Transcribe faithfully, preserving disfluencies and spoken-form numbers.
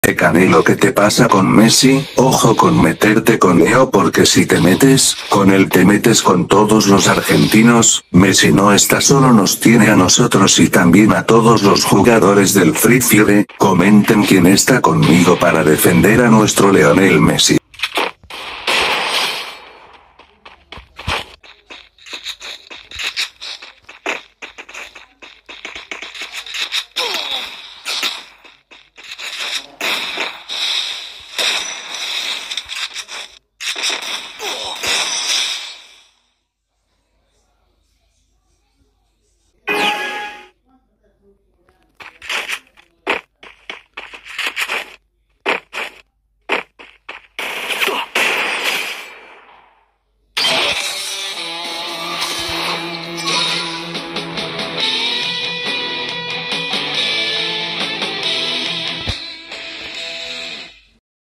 Eh Canelo, ¿qué te pasa con Messi? Ojo con meterte con Leo, porque si te metes con él te metes con todos los argentinos. Messi no está solo, nos tiene a nosotros y también a todos los jugadores del Free Fire. Comenten quién está conmigo para defender a nuestro Lionel Messi.